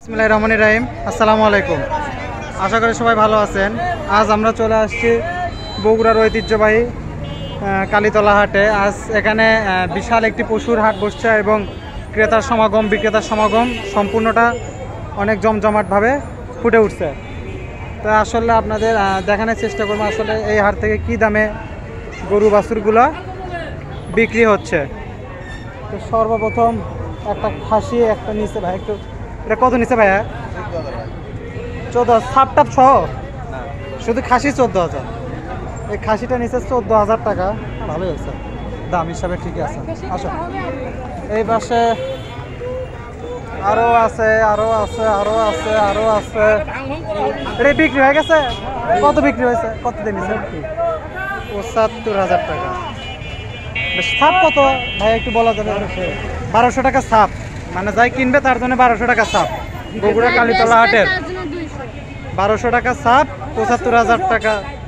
বিসমিল্লাহির রহমানির রহিম। আসসালামু আলাইকুম, আশা করি সবাই ভালো আছেন। আজ আমরা চলে আসছি বগুড়ার ঐতিহ্যবাহী কালীতলা হাটে। আজ এখানে বিশাল একটি পশুর হাট বসছে এবং ক্রেতার সমাগম বিক্রেতার সমাগম সম্পূর্ণটা অনেক জমজমাটভাবে ফুটে উঠছে। তো আসলে আপনাদের দেখানোর চেষ্টা করবো আসলে এই হাট থেকে কী দামে গরু বাছুরগুলো বিক্রি হচ্ছে। তো সর্বপ্রথম একটা খাসি একটা নিচে ভাই, একটু এটা কত নিচে ভাইয়া? 14 সাপটাপ সহ শুধু খাসি 14,000। এই খাসিটা নিচে 14,000 টাকা। ভালোই হয়েছে, দাম হিসাবে ঠিকই আছে। আসো, এই পাশে আরো আছে আরো আছে আরো আছে আরো আছে। এটা বিক্রি হয়ে গেছে? কত বিক্রি হয়েছে? কত দিন নিচে? 75,000 টাকা। সাপ কত ভাই একটু বলা যাবে? 1200 টাকা সাপ, মানে যাই কিনবে তার জন্য 1200 টাকা সাপ। বগুড়া কালীতলা হাটের 1200 টাকা সাপ, 75,000 টাকা।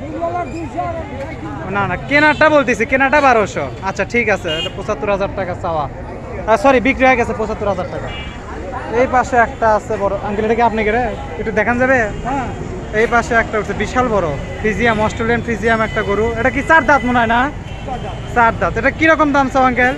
না না, কেনাটা বলতেছি, কেনাটা 1200। আচ্ছা ঠিক আছে, 75,000 টাকা চাওয়া, সরি বিক্রি হয়ে গেছে 75,000 টাকা। এই পাশে একটা আছে বড় আঙ্কেল, এটা কি আপনি গেলে একটু দেখান যাবে? হ্যাঁ, এই পাশে একটা উঠছে বিশাল বড় ফ্রিজিয়াম, অস্ট্রেলিয়ান ফ্রিজিয়াম একটা গরু। এটা কি 4 দাঁত মনে হয়? না 4 দাঁত। এটা কিরকম দাম চাও আঙ্কেল?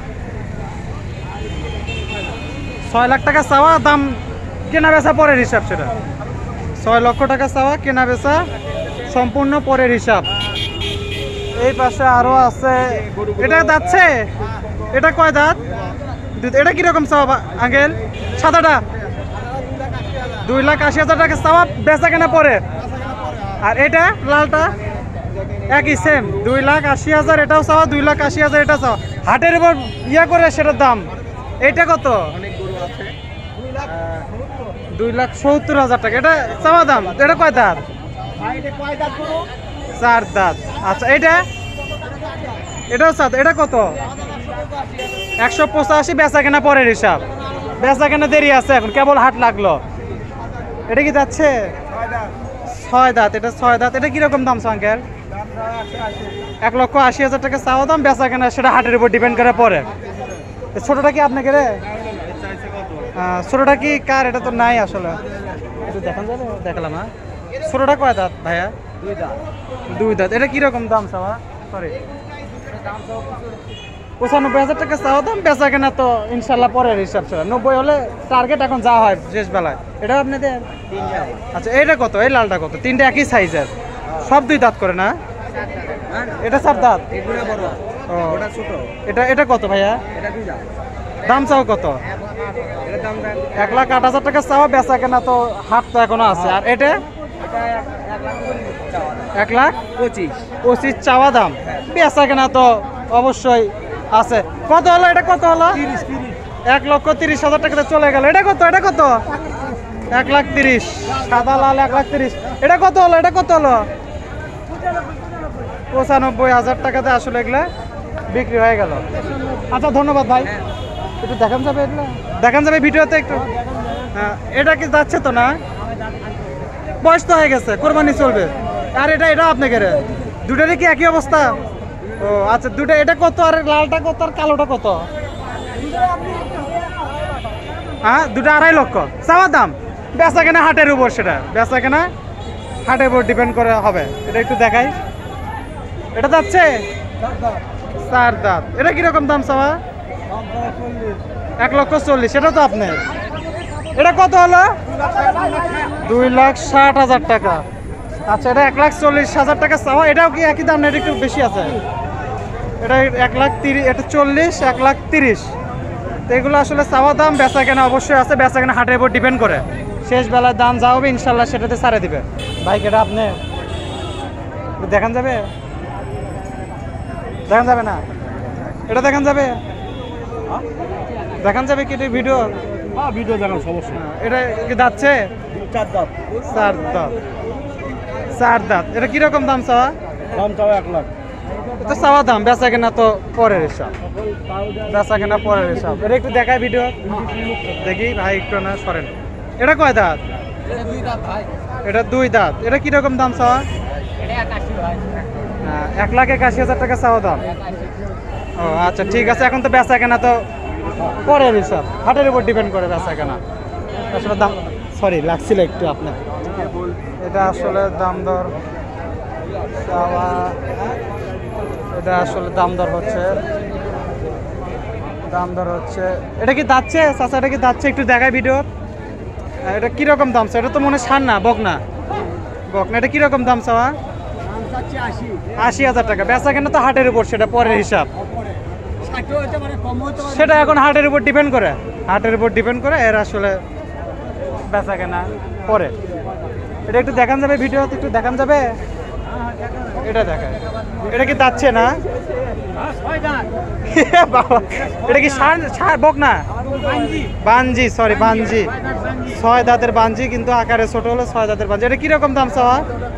6 লাখ টাকা চাওয়া, দাম কেনা বেচা পরের হিসাব। সেটা 6 লক্ষ টাকা চাওয়া, কেনা বেচা সম্পূর্ণ পরের হিসাব। এই পাশে আরো আছে। এটা যাচ্ছে, এটা কয় দাঁত? এটা কিরকম চাওয়া আঙ্কেল? সাদাটা 2,80,000 টাকা চাওয়া, বেচা কেনা পরে। আর এটা লালটা একই সেম, 2,80,000 এটাও চাওয়া, 2,80,000 এটা চাওয়া। হাটের উপর ইয়া করে সেটার দাম। এটা কত? 2,70,000 টাকা এটা চাওয়া দাম। এটা কয় দাঁত? 4 দাঁত। আচ্ছা এটাও 4। এটা কত? 185। বেচা কেনা পরের হিসাব, বেচা কেনা দেরি আছে, এখন কেবল হাট লাগলো। এটা কি যাচ্ছে? 6 দাঁত। এটা 6 দাঁত। এটা কিরকম দাম আঙ্কেল? 1,80,000 টাকা চাওয়া দাম, বেচা কেনা সেটা হাটের উপর ডিপেন্ড করে পরে। ছোটটা কি আপনাকে রে? ছোটটা কি কার? এটা তো নাই আসলে, একটু দেখান যাবে? দেখালাম। হ্যাঁ, ছোটটা কয় দাঁত ভাইয়া? 2 দাঁত। এটা কিরকম দাম চাওয়া? সরি 95,000 টাকা চাওয়া দাম, বেচা কেনা তো ইনশাল্লাহ পরের হিসাব। 90 হলে টার্গেট এখন যা হয় শেষ বেলায়। এটা আপনাদের? আচ্ছা এটা কত? এই লালটা কত? 3টা একই সাইজের, সব 2 দাঁত করে না? এটা 4 দাঁত। এটা কত ভাইয়া? দাম চাও কত? 1,08,000 টাকা চাওয়া, বেচা কেনা তো হাট তো এখনো আছে। আর এটা 1,25,000 চাওয়া দাম, বেচা কেনা তো অবশ্যই আছে। কত হলো? এটা কত হলো? 1,30,000 টাকাতে চলে গেল। এটা কত? 1,30,000। সাদা লাল 1,30,000। এটা কত হলো? 95,000 টাকাতে আসলে এগুলা বিক্রি হয়ে গেল। আচ্ছা ধন্যবাদ ভাই। একটু দেখান যাবে? এগুলো দেখান যাবে ভিডিওতে একটু? হ্যাঁ, এটা কি যাচ্ছে তো না? বয়স তো হয়ে গেছে, কোরবানি চলবে। আর এটা আপনাকে দুটারই কি একই অবস্থা? ও আচ্ছা, দুটো। এটা কত? আর লালটা কত আর কালোটা কত? হ্যাঁ, দুটো 2.5 লক্ষ চাওয়া দাম, বেচা কেনা হাটের উপর, সেটা বেচা কেনা হাটের উপর ডিপেন্ড করে হবে। এটা একটু দেখাই। এটা যাচ্ছে 4 দাঁত। এটা কিরকম দাম চাওয়া? 1,40,000। সেটা তো আপনার। এটা কত হলো? 2,60,000 টাকা। আচ্ছা, এটা 1,40,000 টাকা চাওয়া। এটাও কি একই দাম না? এটা একটু বেশি আছে। এটা 1,30,000, এটা 40, 1,30,000। তো এগুলো আসলে চাওয়া দাম, বেচা কেনা অবশ্যই আছে, বেচা কেনা হাটের উপর ডিপেন্ড করে। শেষ বেলায় দাম যা হবে ইনশাল্লাহ সেটাতে ছাড়ে দিবে। বাইক এটা আপনি দেখান যাবে? দেখান যাবে না? এটা দেখান যাবে? দেখান যাবে কি ভিডিও? ভিডিও দেখান সমস্যা। এটা কি যাচ্ছে? 4 দাঁত। 4 দাঁত। 4 দাঁত। এটা কিরকম দাম চাওয়া? দাম চাওয়া 1 লাখ। তো চাওয়া দাম, বেচা কেনা তো পরের হিসাব, বেচা কেনা পরের হিসাব। এটা একটু দেখায় ভিডিও দেখি ভাই, একটু না সরেন। এটা কয় দাঁত? এটা 2 দাঁত। এটা কিরকম দাম চাওয়া? 1,81,000 টাকা চাওয়া দাম। ও আচ্ছা ঠিক আছে। এখন তো বেচা কেনা তো পরের হিসাব, হাটের উপর ডিপেন্ড করে বেচা কেনা আসলে দাম। সরি লাগছিল একটু আপনার। এটা আসলে দাম দর চাওয়া, এটা আসলে দাম দর হচ্ছে, দাম দর হচ্ছে। এটা কি যাচ্ছে চাচা, এটা কি যাচ্ছে একটু দেখায় ভিডিও। এটা কিরকম দাম চাও? এটা তো মনে সার না, বকনা, বকনা। এটা কিরকম দাম চাওয়া? 80,000 টাকা। বেচা কেনা তো হাটের উপর, সেটা পরের হিসাব। সেটা এখন হাটের উপর ডিপেন্ড করে, হাটের উপর ডিপেন্ড করে এর আসলে বেচা কেনা পরে। এটা একটু দেখান যাবে ভিডিওতে, একটু দেখান যাবে? এটা দেখায়, এটা কি যাচ্ছে না? বাবা, এটা কি সার বকনা? বানজি, সরি বানজি, 6 দাঁতের বানজি, কিন্তু আকারে ছোট হলো 6 দাঁতের বানজি। এটা কিরকম দাম চাওয়া?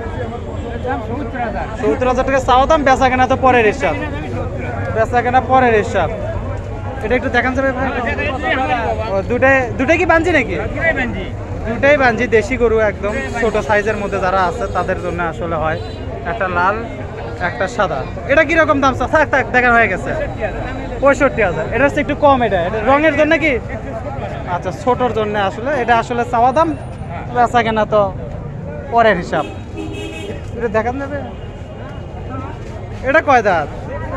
70,000 টাকা চাওয়া দাম, বেচা কেনা তো পরের হিসাব, বেচা কেনা পরের হিসাব। এটা একটু দেখান যাবে ভাই? দুটাই কি বানজি নাকি? দুটাই বানজি, দেশি গরু, একদম ছোট সাইজের মধ্যে যারা আছে তাদের জন্য আসলে হয়। একটা লাল, একটা সাদা। এটা কিরকম দাম? থাক থাক, দেখা হয়ে গেছে, 65,000। এটা হচ্ছে একটু কম। এটা রঙের জন্য কি? আচ্ছা, ছোটর জন্য আসলে এটা আসলে চাওয়া দাম, বেচা কেনা তো পরের হিসাব। এটা দেখান যাবে? এটা কয় দাঁত?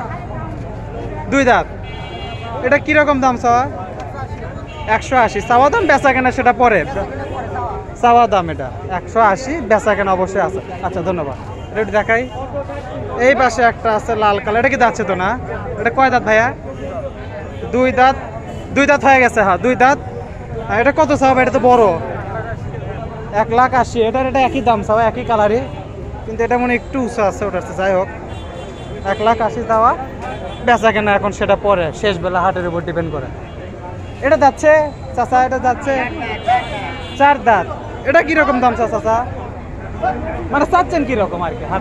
2 দাঁত। এটা কিরকম দাম চাওয়া? 180 চাওয়া দাম, বেচা কেনা সেটা পরে। চাওয়া দাম এটা 180, বেচা কেনা অবশ্যই আছে। আচ্ছা, ধন্যবাদ। এটা একটু দেখাই। এই পাশে একটা আছে লাল কালার, এটা কি যাচ্ছে তো না? এটা কয় দাঁত ভাইয়া? 2 দাঁত। 2 দাঁত হয়ে গেছে, হ্যাঁ 2 দাঁত। এটা কত চাওয়া? এটা তো বড়, 1,80,000। এটা একই দাম চাওয়া, একই কালারই, কিন্তু এটা মনে একটু উঁচু আছে, ওটা যাই হোক। 1,80,000 চাওয়া, বেচা কেনা এখন সেটা পরে, শেষ বেলা হাটের উপর ডিপেন্ড করে। এটা যাচ্ছে চাচা? এটা যাচ্ছে 4 দাঁত। এটা কিরকম দাম চাচা? মানে চাচ্ছেন কিরকম আর কি? হাট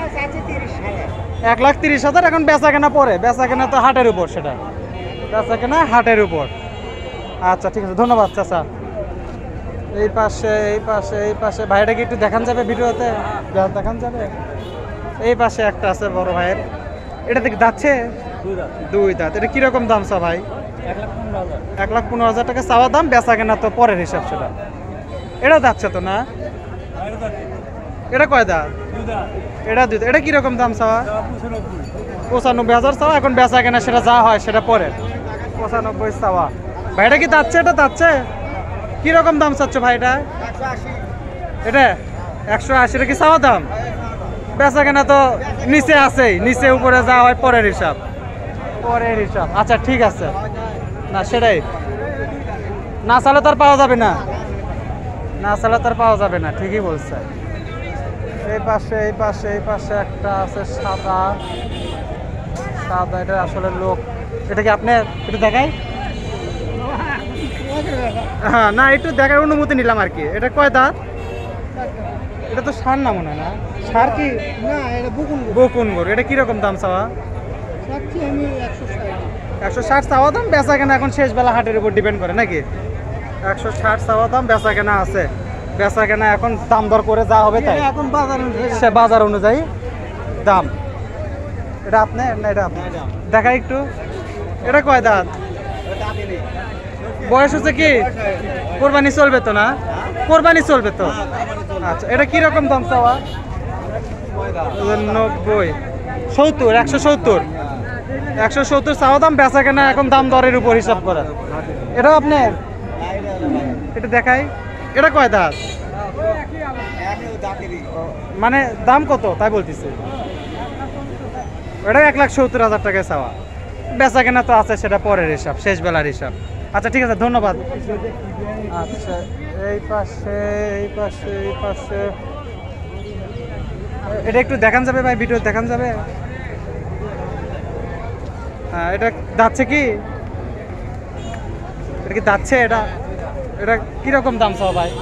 1,30,000। এখন বেচা কেনা পরে, বেচা কেনা তো হাটের উপর, সেটা বেচা কেনা হাটের উপর। আচ্ছা, ঠিক আছে, ধন্যবাদ চাচা। এই পাশে, এই পাশে, এই পাশে ভাইটা কি একটু দেখান যাবে ভিডিওতে? দেখান যাবে? এই পাশে একটা আছে বড় ভাইয়ের, এটা দেখে যাচ্ছে 2 দাঁত। এটা কিরকম দাম চা ভাই? 1,15,000 টাকা চাওয়া দাম, বেচা কেনা তো পরের হিসাব সেটা। এটা যাচ্ছে তো না? এটা কয় দাঁত? এটা 2 দাঁত। এটা কিরকম দাম চাওয়া? 95,000 চাওয়া, এখন বেচা কেনা সেটা যা হয় সেটা পরে। 95 চাওয়া। ভাইটা কি যাচ্ছে? এটা যাচ্ছে? কিরকম দাম চাচ্ছ ভাই এটা? এটা 180। এটা কি চাওয়া দাম? বেচা কেনা তো নিচে আছেই, নিচে উপরে যা হয় পরের হিসাব, পরের হিসাব। আচ্ছা, ঠিক আছে, না সেটাই, না চালে তার পাওয়া যাবে না, না চালে তার পাওয়া যাবে না, ঠিকই বলছে। এই পাশে, এই পাশে, এই পাশে একটা আছে সাদা, সাদা। এটা আসলে লোক, এটা কি আপনার? একটু দেখাই। হ্যাঁ, না একটু দেখার অনুমতি নিলাম আর কি। এটা কয় দাঁত? এটা তো সার না মনে হয়, না সার কি? না, এটা বকুন গরু। এটা কিরকম দাম চাওয়া? আমি 160 চাওয়া দাম, বেচা কেনা এখন শেষ বেলা হাটের উপর ডিপেন্ড করে নাকি? 160 চাওয়া দাম, বেচা কেনা আছে, বেচা কেনা এখন দাম দর করে যা হবে তাই, এখন বাজার সে বাজার অনুযায়ী দাম। এটা আপনার না? এটা আপনার, দেখাই একটু। এটা কয় দাঁত? বয়স হচ্ছে কি? কোরবানি চলবে তো না? কোরবানি চলবে তো। আচ্ছা, এটা কিরকম দাম চাওয়া? 90, 70, 170। 170 চাওয়া দাম, বেচা কেনা এখন দাম দরের উপর হিসাব করে। এটাও আপনার? এটা দেখাই। এটা কয় দাঁত? মানে দাম কত তাই বলতেছে? এটা 1,70,000 টাকায় চাওয়া, বেচা কেনা তো আছে সেটা পরের হিসাব, শেষ বেলার হিসাব। আচ্ছা, ঠিক আছে, ধন্যবাদ। আচ্ছা, এই পাশে, এই পাশে, এই পাশে, এটা একটু দেখান যাবে ভাই? ভিডিও দেখান যাবে? হ্যাঁ, এটা যাচ্ছে কি? এটা কি যাচ্ছে? এটা এটা কিরকম দাম চাও ভাই?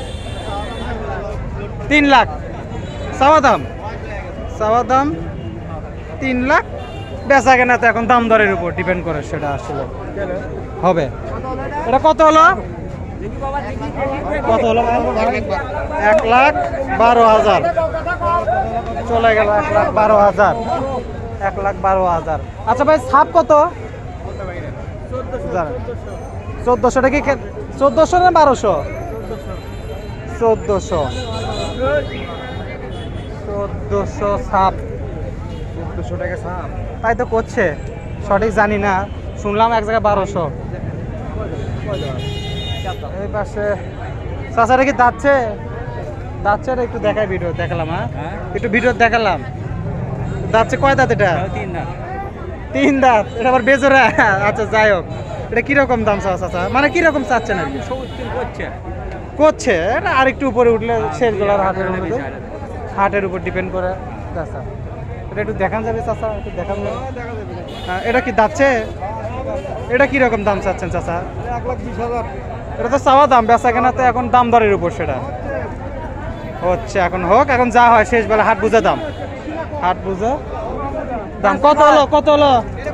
3 লাখ চাওয়া দাম, চাওয়া দাম 3 লাখ, বেচা কেনা তো এখন দাম দরের উপর ডিপেন্ড করে, সেটা আসলে হবে। এটা কত হলো? কত হলো? 1,12,000 চলে গেল, 1,12,000, 1,12,000। আচ্ছা ভাই, ছাপ কত? 1400। কি 1400 না 1200? 1400 সাপ, 1400 টাকা সাপ। তাই তো করছে, সঠিক জানি না, শুনলাম এক জায়গায় 1200। এই পাশে চাচারা কি যাচ্ছে যাচ্ছে, একটু দেখাই, ভিডিও দেখালাম। হ্যাঁ, একটু ভিডিও দেখালাম। যাচ্ছে কয় দাঁত এটা? 3 দাঁত। এটা আবার বেজোড়া। আচ্ছা যাই হোক, এটা কিরকম দাম চাচা, মানে কিরকম চাচ্ছেন আর কি? করছে এটা আর একটু উপরে উঠলে শেষ বেলার হাটের উপর ডিপেন্ড করে। চাচা এটা একটু দেখান যাবে চাচা, একটু দেখান যাবে? হ্যাঁ, এটা কি যাচ্ছে? এটা কিরকম দাম চাচ্ছেন চাচা? 1,20,000। এটা তো চাওয়া দাম, বেচা কেনা তো এখন দাম দরের উপর সেটা হচ্ছে। এখন হোক, এখন যা হয় শেষ বেলা হাট বুঝে দাম, হাট বুঝে দাম। কত হলো, কত হলো?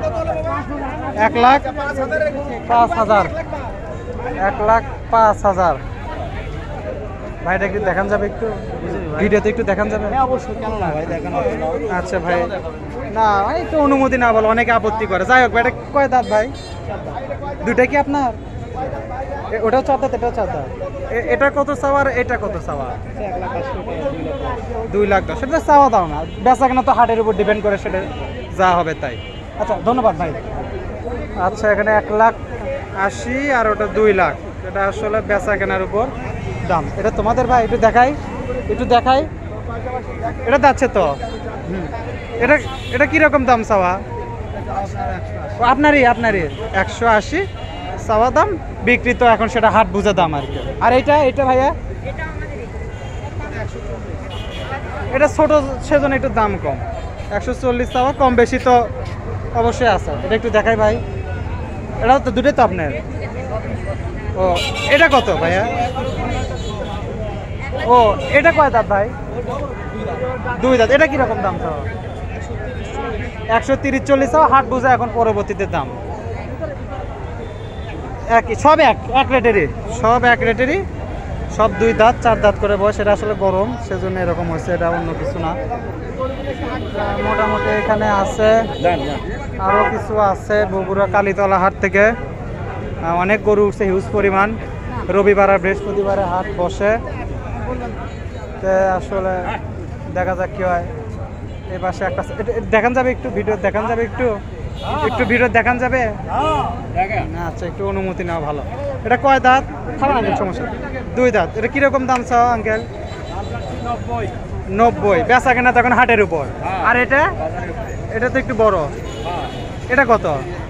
1,05,000। 1,05,000। ভাইটা একটু দেখান যাবে, একটু ভিডিওতে একটু দেখান যাবে? অবশ্যই, কেন না ভাই, দেখানো। আচ্ছা ভাই, না একটু অনুমতি না বলো, অনেকে আপত্তি করে। যাই হোক, এটা কয় দাঁত ভাই? দুইটা কি আপনার? ওটাও 4 দাঁত, এটাও 4 দাঁত। এটা কত চাওয়া আর এটা কত চাওয়া? 2,10,000। সেটা চাওয়া দাও না, বেচা কেনা তো হাটের উপর ডিপেন্ড করে, সেটা যা হবে তাই। আচ্ছা ধন্যবাদ ভাই। আচ্ছা, এখানে 1,80,000 আর ওটা 2 লাখ। এটা আসলে বেচা কেনার উপর দাম। এটা তোমাদের ভাই? একটু দেখাই, একটু দেখাই। এটা যাচ্ছে তো। এটা এটা কিরকম দাম চাওয়া? আপনারই 180 চাওয়া দাম, বিক্রি তো এখন সেটা হাট বুঝে দাম আর কি। আর এটা ভাইয়া? এটা ছোট, সেজন্য একটু দাম কম। 140 চাওয়া, কম বেশি তো অবশ্যই আছে। এটা একটু দেখাই ভাই। এটাও তো দুটোই তো আপনার। ও, এটা কত ভাইয়া? ও, এটা কয় দাঁত ভাই? 2 দাঁত। এটা কিরকম দাম চাওয়া? 130-140 চাওয়া, হাট বুঝে এখন পরবর্তীতে দাম একই, সব এক রেটেরই, সব এক রেটেরই, সব 2 দাঁত 4 দাঁত করে বয়স। এটা আসলে গরম, সেজন্য এরকম হয়েছে, এটা অন্য কিছু না। মোটামুটি এখানে আছে আরও কিছু আছে। বগুড়া কালীতলা হাট থেকে অনেক গরু উঠছে, হিউজ পরিমাণ। রবিবার আর বৃহস্পতিবারে হাট বসে, তো আসলে দেখা যাক কি হয়। এই পাশে একটা দেখান যাবে, একটু ভিডিও দেখান যাবে, একটু ভিডিও দেখান যাবে? আচ্ছা, একটু অনুমতি নেওয়া ভালো। এটা কয় দাঁত? খারাপ আঙ্কেল, সমস্যা। 2 দাঁত। এটা কিরকম দাম চাও আঙ্কেল? 90। বেচা কেনা তখন হাটের উপর। আর এটা তো একটু বড়। এটা কত?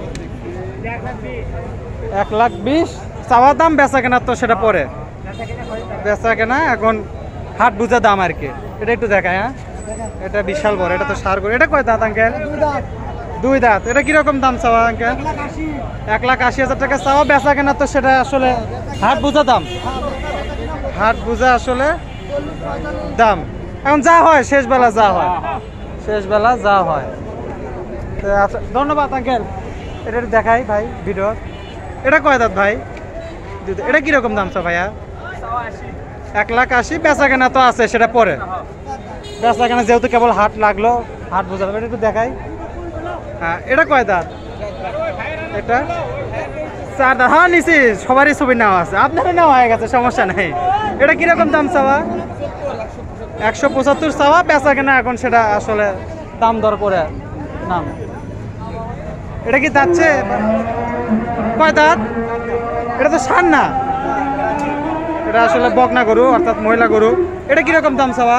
1,20,000 চাওয়া দাম, বেচা কেনা তো সেটা পরে। বেচা কেনা এখন হাট বুঝা দাম আর কি। এটা একটু দেখায়। হ্যাঁ, এটা বিশাল বড়, এটা তো সার করে। এটা কয় দাঁত আঙ্কেল? 2 দাঁত। এটা কিরকম দাম চাওয়া আঙ্কেল? 1,80,000 টাকা চাওয়া, বেচা কেনা তো সেটা আসলে হাট বুঝা দাম, হাট বুঝা আসলে দাম। এখন যা হয় শেষ বেলা যা হয়, শেষ বেলা যা হয়। আচ্ছা ধন্যবাদ আঙ্কেল। এটা একটু দেখাই ভাই ভিডিও। এটা কয় দাঁত ভাই? 2 দাঁত। এটা কিরকম দাম চাও ভাইয়া? 1,80,000। বেচা কেনা তো আছে সেটা পরে, বেচা কেনা যেহেতু কেবল হাট লাগলো, হাট বোঝা যাবে। এটা একটু দেখাই। হ্যাঁ, এটা কয় দাঁত? এটা 4 দাঁত। হ্যাঁ, নিচে সবারই ছবি নেওয়া আছে, আপনারও নেওয়া হয়ে গেছে, সমস্যা নেই। এটা কিরকম দাম চাওয়া? 175 চাওয়া, বেচা কেনা এখন সেটা আসলে দাম দর করে নাম। এটা কি যাচ্ছে? কয় দাঁত? এটা তো সার না, এটা আসলে বকনা গরু, অর্থাৎ মহিলা গরু। এটা কিরকম দাম চাওয়া?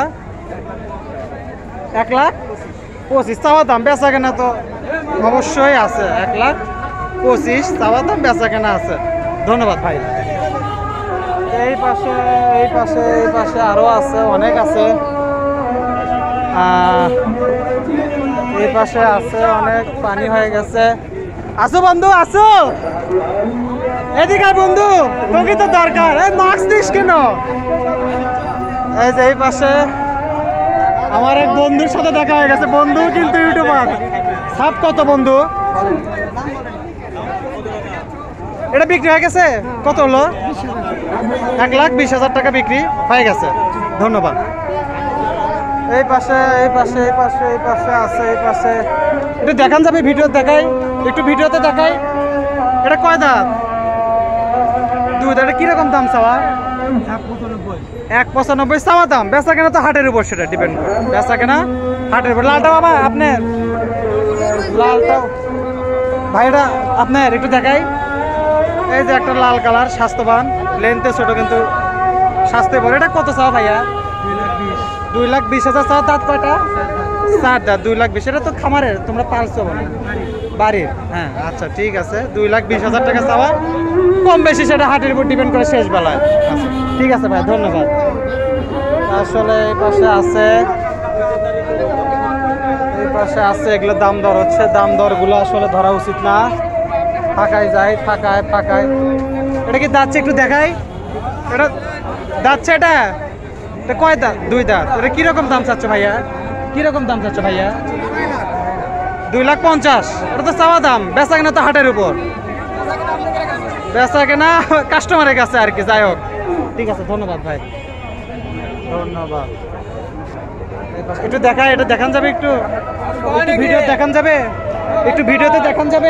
1,25,000 চাওয়া দাম, বেচা কেনা তো অবশ্যই আছে। 1,25,000 চাওয়া দাম, বেচা কেনা আছে। ধন্যবাদ ভাই। এই পাশে আরো আছে, অনেক আছে। এই পাশে আছে অনেক, পানি হয়ে গেছে। আসো বন্ধু, আসো এদিকে বন্ধু, তোকে তো দরকার। এই মাস্ক দিস কেন? এই যে এই পাশে আমার এক বন্ধুর সাথে দেখা হয়ে গেছে, বন্ধু কিন্তু ইউটিউবার। সাপ কত বন্ধু? এটা বিক্রি হয়ে গেছে? কত হলো? 1,20,000 টাকা বিক্রি হয়ে গেছে। ধন্যবাদ। এই পাশে আছে, এই পাশে একটু দেখান যাবে, ভিডিও দেখাই, একটু ভিডিওতে দেখাই। এটা কয় দাঁত? 2 দাঁত। এটা কিরকম দাম চাওয়া? 195 চাওয়া দাম, বেচা কেনা তো হাটের উপর, সেটা ডিপেন্ড করে, বেচা কেনা হাটের উপর। লালটা বাবা আপনার, লালটা ভাইরা আপনার একটু দেখাই। এই যে একটা লাল কালার, স্বাস্থ্যবান, লেন্থে ছোট কিন্তু স্বাস্থ্য বড়। এটা কত চাও ভাইয়া? 2,20,000 চাও। দাঁত কয়টা? 4 দাঁত। 2,20,000। এটা তো খামারের, তোমরা পালছো বলে বাড়ির? হ্যাঁ, আচ্ছা ঠিক আছে। 2,20,000 টাকা চাওয়া, কম বেশি সেটা হাটের উপর ডিপেন্ড করে শেষ বেলায়। আচ্ছা ঠিক আছে ভাই, ধন্যবাদ। আসলে এই পাশে আছে, এই পাশে আছে, এগুলো দাম দর হচ্ছে। দাম দরগুলো আসলে ধরা উচিত না, ফাঁকায় যায়, ফাঁকায় ফাঁকায়। এটা কি দাঁতছে? একটু দেখাই। এটা দাঁতছে? এটা কয় দাঁত? 2 দাঁত। এটা কিরকম দাম চাচ্ছ ভাইয়া? কিরকম দাম চাচ্ছ ভাইয়া? 2,50,000। এটা তো চাওয়া দাম, বেচা কেনা তো হাটের উপর, বেচা কেনা কাস্টমারের কাছে আর কি। যাই হোক, ঠিক আছে, ধন্যবাদ ভাই, ধন্যবাদ। একটু দেখায়, এটা দেখান যাবে? একটু একটু ভিডিও দেখান যাবে? একটু ভিডিওতে দেখান যাবে?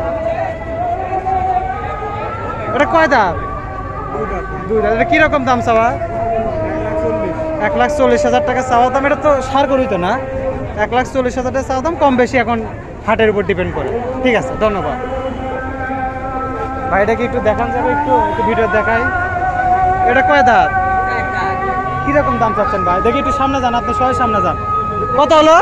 এটা কয় দাম? 2 দাঁত। এটা কিরকম দাম চাওয়া? 1,40,000 টাকা চাওয়া দাম। এটা তো সার গরুই তো না? 1,40,000 টাকা চাওয়া দাম, কম বেশি এখন হাটের উপর ডিপেন্ড করে। ঠিক আছে, ধন্যবাদ ভাইটা। কি একটু দেখান যাবে? একটু একটু ভিডিও দেখাই। এটা কয় দাঁত? কিরকম দাম চাচ্ছেন ভাই? দেখি একটু সামনে যান, আপনি সবাই সামনে যান। কত হলো?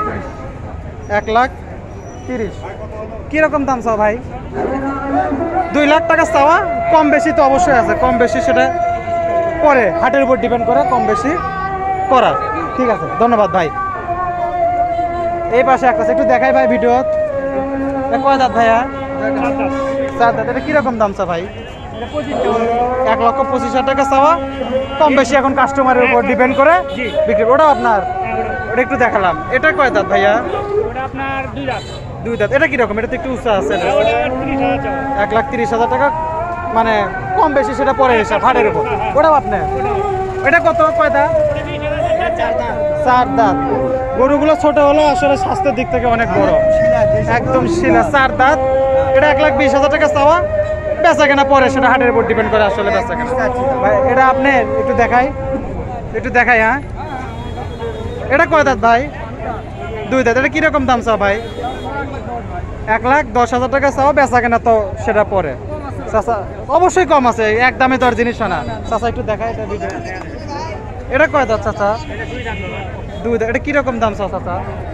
1,30,000। কিরকম দাম চাও ভাই? 2 লাখ টাকা চাওয়া, কম বেশি তো অবশ্যই আছে, কম বেশি সেটা পরে হাটের উপর ডিপেন্ড করে কম বেশি করার। ঠিক আছে, ধন্যবাদ ভাই। এই পাশে একটা একটু দেখাই ভাই ভিডিও। কয় দাঁত ভাইয়া? 4 দাঁত। এটা কিরকম দাম চা ভাই? 1,25,000 টাকা চাওয়া, কম বেশি এখন কাস্টমারের উপর ডিপেন্ড করে বিক্রি। ওটা আপনার? ওটা একটু দেখালাম। এটা কয় দাঁত ভাইয়া? 2 দাঁত। এটা কিরকম? এটা তো একটু উঁচা আছে। 1,30,000 টাকা, মানে কম বেশি সেটা পরে হিসাব হাটের উপর। ওটাও আপনার? এটা কত? কয় দাঁত? 4 দাঁত। গরুগুলো ছোট হলো, আসলে স্বাস্থ্যের দিক থেকে অনেক বড়, একদম শিলা। 4 দাঁত। এটা 1,20,000 টাকা চাওয়া, বেচা কেনা পরে সেটা হাটের উপর ডিপেন্ড করে আসলে বেচা কেনা। ভাই এটা আপনি একটু দেখাই, একটু দেখাই। হ্যাঁ, এটা কয় দাঁত ভাই? 2 দাঁত। এটা কিরকম দাম চাও ভাই? 1,10,000 টাকা চাও, বেচা কেনা তো সেটা পরে। চাচা অবশ্যই কম আছে, এক দামে তো আর জিনিস না। চাচা একটু দেখাই এটা ভিডিও। এটা কয় দাঁত চাচা? 2 দাঁত। এটা কিরকম দাম চাও চাচা?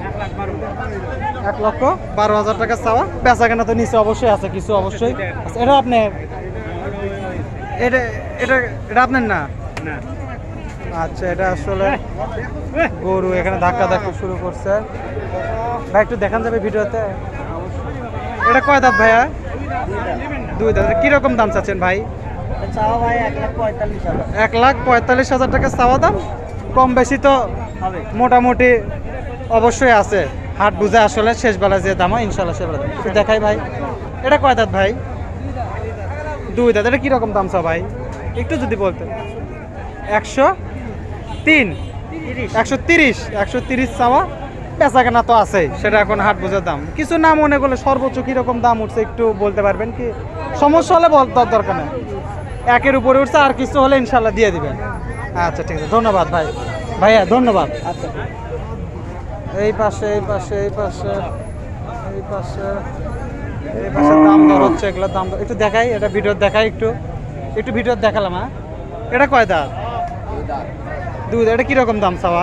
1,12,000 টাকা চাওয়া, বেচা কেনা তো নিচে অবশ্যই আছে কিছু, অবশ্যই। এটা আপনার? এটা এটা এটা আপনার না? আচ্ছা, এটা আসলে গরু এখানে ধাক্কা ধাক্কি শুরু করছে ভাই, একটু দেখান যাবে ভিডিওতে? এটা কয় দাঁত ভাইয়া? 2 দাঁত। কিরকম দাম চাচ্ছেন ভাই? 1,45,000 টাকা চাওয়া দাম, কম বেশি তো মোটামুটি অবশ্যই আছে, হাট বুঝে আসলে শেষ বেলা যে দাম হয় ইনশাল্লাহ সেবেলা দেখাই ভাই। এটা কয় দাঁত ভাই? 2 দাঁত। এটা কিরকম দাম চাও ভাই? একটু যদি বলতেন। 130 চাওয়া, বেচা কেনা তো আছে, সেটা এখন হাট বোঝার দাম। কিছু না মনে করলে সর্বোচ্চ কিরকম দাম উঠছে একটু বলতে পারবেন কি? সমস্যা হলে বলার দরকার নেই, 1-এর উপরে উঠছে, আর কিছু হলে ইনশাল্লাহ দিয়ে দিবেন। আচ্ছা ঠিক আছে, ধন্যবাদ ভাই, ভাইয়া ধন্যবাদ। আচ্ছা, এই পাশে এই পাশে এই পাশে এই পাশে এই পাশে দাম দর হচ্ছে, এগুলোর দাম দর একটু দেখাই, এটা ভিডিও দেখাই, একটু একটু ভিডিও দেখালাম। হ্যাঁ, এটা কয় দাঁত? 2 দাঁত। এটা কিরকম দাম চাওয়া?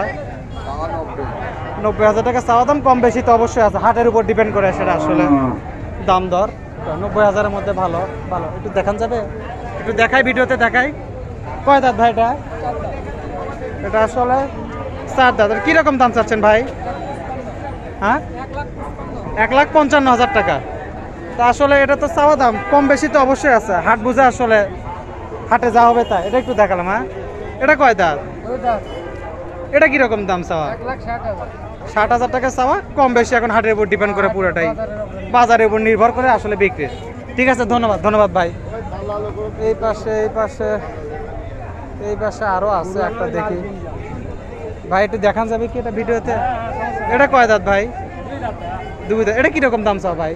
90,000 টাকা চাওয়া দাম, কম বেশি তো অবশ্যই আছে, হাটের উপর ডিপেন্ড করে সেটা আসলে দাম দর। 90,000-এর মধ্যে ভালো ভালো একটু দেখান যাবে? একটু দেখাই, ভিডিওতে দেখাই। কয় দাঁত ভাই এটা? এটা আসলে 4 দাঁত। কিরকম দাম চাচ্ছেন ভাই? হ্যাঁ, 1,55,000 টাকা। তা আসলে এটা তো চাওয়া দাম, কম বেশি তো অবশ্যই আছে, হাট বুঝে আসলে হাটে যা হবে তাই। এটা একটু দেখালাম। হ্যাঁ, এটা কয় দাঁত? এটা কিরকম দাম চাওয়া? 60,000 টাকা চাওয়া, কম বেশি এখন হাটের উপর ডিপেন্ড করে, পুরোটাই বাজারের উপর নির্ভর করে আসলে বিক্রি। ঠিক আছে, ধন্যবাদ ধন্যবাদ ভাই। এই পাশে এই পাশে এই পাশে আরো আছে একটা, দেখি ভাই একটু দেখান যাবে কি এটা ভিডিওতে? এটা কয় দাঁত ভাই? 2 দাঁত। এটা কিরকম দাম চাও ভাই?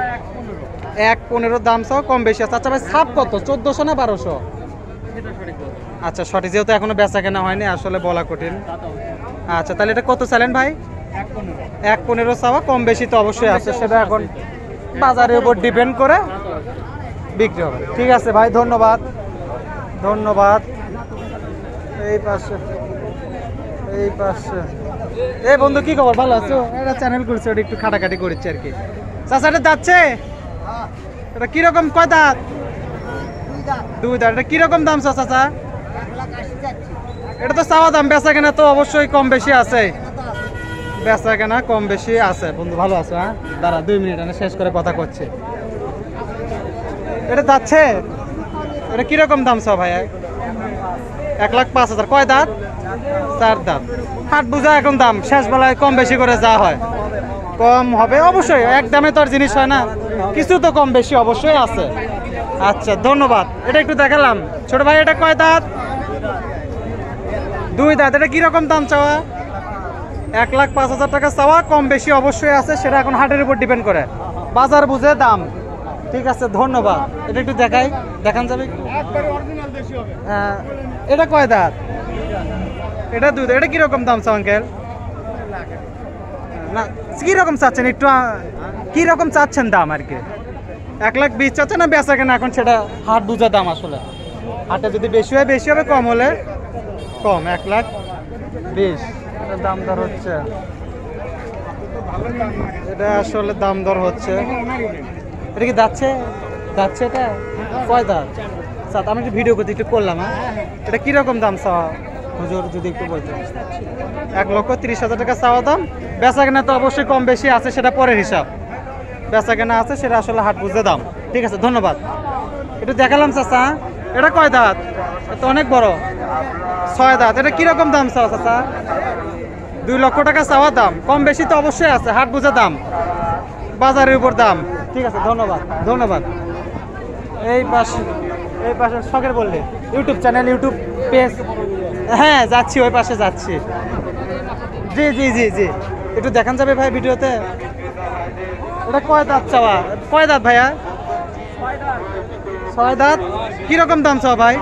1,15,000 দাম চাও, কম বেশি আছে। আচ্ছা ভাই, ছাপ কত? 1400 না 1200? আচ্ছা সঠিক, যেহেতু এখনো বেচা কেনা হয়নি আসলে বলা কঠিন। আচ্ছা তাহলে এটা কত চাইলেন ভাই? 1.15 চাওয়া, কম বেশি তো অবশ্যই আছে, সেটা এখন বাজারের উপর ডিপেন্ড করে বিক্রি হবে। ঠিক আছে ভাই, ধন্যবাদ ধন্যবাদ। এই পাশে এই বন্ধু কি খবর, ভালো আছো? এটা চ্যানেল করছে, ওটা একটু খাটাখাটি করছে আর কি। চাচা এটা যাচ্ছে, এটা কিরকম, কয় দাঁত? 2 দাঁত। এটা কিরকম দাম চাচা? এটা তো চাওয়া দাম, বেচা কেনা তো অবশ্যই কম বেশি আছে, বেচা কেনা কম বেশি আছে। বন্ধু ভালো আছো? হ্যাঁ দাঁড়া 2 মিনিট, আমি শেষ করে কথা করছি। এটা যাচ্ছে, এটা কিরকম দাম চাও ভাই? 1,05,000। কয় দাঁত? 4 দাঁত। হাট বুঝা এখন দাম, শেষ বেলায় কম বেশি করে যা হয় কম হবে অবশ্যই, এক দামে তো আর জিনিস হয় না, কিছু তো কম বেশি অবশ্যই আছে। আচ্ছা ধন্যবাদ। এটা একটু দেখালাম। ছোট ভাই এটা কয় দাঁত? 2 দাঁত। এটা কিরকম দাম চাওয়া? 1,05,000 টাকা চাওয়া, কম বেশি অবশ্যই আছে, সেটা এখন হাটের উপর ডিপেন্ড করে, বাজার বুঝে দাম। ঠিক আছে ধন্যবাদ। এটা একটু দেখান যাবে? এটা কয় দাঁত? এটা 2 দাঁত। এটা কিরকম দাম চাও আঙ্কেল? না কিরকম চাচ্ছেন একটু, কিরকম চাচ্ছেন দাম আর কি? 1,20,000 চাচ্ছে না বেচা কেনা এখন, সেটা হাট বুঝা দাম আসলে। হাটে যদি বেশি হয় বেশি হবে, কম হলে কম। 1,20,000 এটা দাম দর হচ্ছে, এটা আসলে দাম দর হচ্ছে। এটা কি যাচ্ছে? এটা কয় দাঁত? আমি একটু ভিডিও করতে একটু করলাম। হ্যাঁ এটা কিরকম দাম চাওয়া হুজুর, যদি একটু বলতেন? 1,30,000 টাকা চাওয়া দাম, বেচা কেনা তো অবশ্যই কম বেশি আছে, সেটা পরের হিসাব। বেচা কেনা আছে, সেটা আসলে হাট বুঝে দাম। ঠিক আছে ধন্যবাদ। একটু দেখালাম চাচা। এটা কয় দাঁত? এটা অনেক বড়, 6 দাঁত। এটা কিরকম দাম চাওয়া চাচা? 2 লক্ষ টাকা চাওয়া দাম, কম বেশি তো অবশ্যই আছে, হাট বুঝে দাম, বাজারের উপর দাম। ঠিক আছে ধন্যবাদ ধন্যবাদ। এই পাশে শখের বললে ইউটিউব চ্যানেল, ইউটিউব পেজ। হ্যাঁ যাচ্ছি, ওই পাশে যাচ্ছি। জি জি জি জি, একটু দেখান যাবে ভাই ভিডিওতে? এটা কয় দাঁত চাওয়া? কয় দাঁত ভাইয়া? 6 দাঁত। কিরকম দাম চাওয়া ভাই?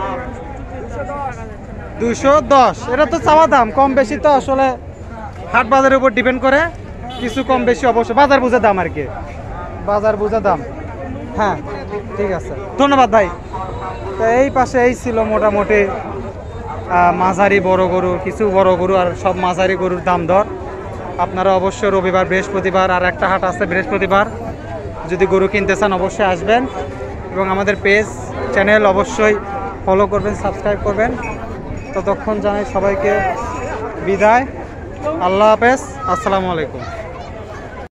210। এটা তো চাওয়া দাম, কম বেশি তো আসলে হাট বাজারের উপর ডিপেন্ড করে, কিছু কম বেশি অবশ্যই, বাজার বুঝে দাম আর কি, বাজার বুঝে দাম। হ্যাঁ ঠিক আছে ধন্যবাদ ভাই। তো এই পাশে এই ছিল মোটামুটি মাঝারি বড় গরু, কিছু বড় গরু আর সব মাঝারি গরুর দাম দর। আপনারা অবশ্যই রবিবার বৃহস্পতিবার আর একটা হাট আছে বৃহস্পতিবার, যদি গরু কিনতে চান অবশ্যই আসবেন, এবং আমাদের পেজ চ্যানেল অবশ্যই ফলো করবেন, সাবস্ক্রাইব করবেন। ততক্ষণ জানাই সবাইকে বিদায়, আল্লাহ হাফেজ, আসসালামু আলাইকুম।